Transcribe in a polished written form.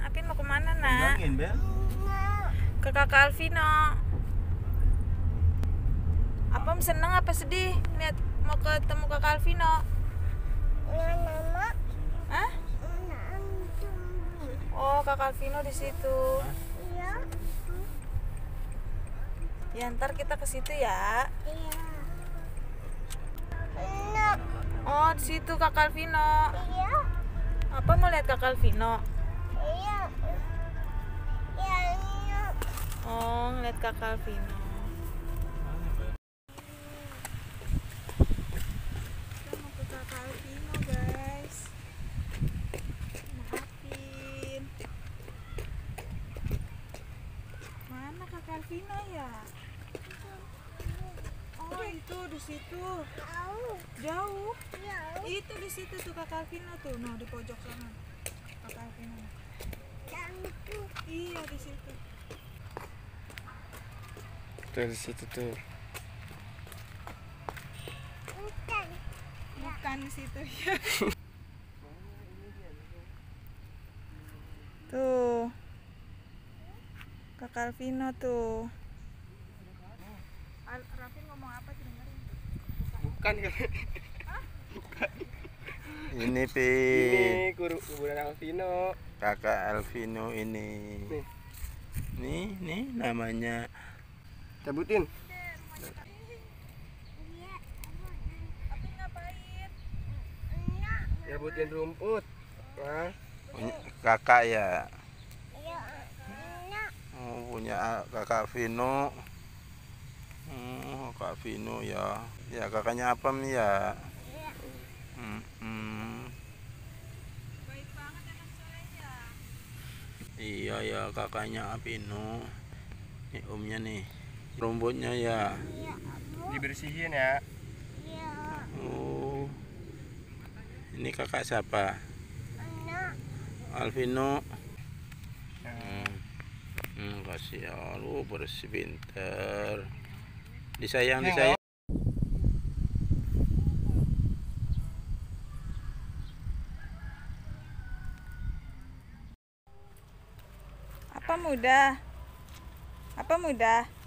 Apin mau kemana, nak? Bilangin, Bel. Ke kakak Alvino. Apa seneng apa sedih lihat mau ketemu kakak Alvino? Hah? Oh, kakak Alvino di situ. Ya ntar kita ke situ ya. Oh, di situ kakak Alvino. Apa mau lihat kakak Alvino? Oh, ngeliat kakak Alvino. Kita mau ke kakak Alvino, guys. Maafin. Mana kakak Alvino ya? Oh, itu di situ. Jauh. Itu di situ tuh kakak Alvino tuh. Nah, di pojok sana. Kakak Alvino. Iya, di situ. Tuh di situ tuh. Bukan di situ ya. Tuh. Kakak Alvino tuh. Raffi ngomong apa sih dengerin? Bukan kan? Bukan. Ini Ini kuburan Alvino. kakak Alvino ini. Nih namanya. Cabutin. Tapi ngapain? Cabutin rumput. Nah, Kakak ya. Oh, punya kakak Vino. Kak Vino ya. Ya kakaknya Apam ya. Baik banget anak solehnya. Iya ya kakaknya Vino. Ini omnya nih. Rumputnya ya. dibersihin ya. Oh. Ini kakak siapa? Alvino. Kasih ya, lu bersih pinter. Disayang. Apa mudah?